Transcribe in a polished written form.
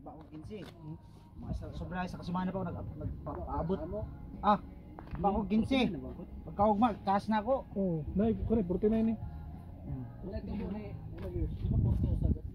pa ako 15. Sobra sa kasimana pa ako nagpaabot. Ah, pa ako 15. Pagkaugma, taas na ako. Oh, nay, kore 49 eh. Hmm.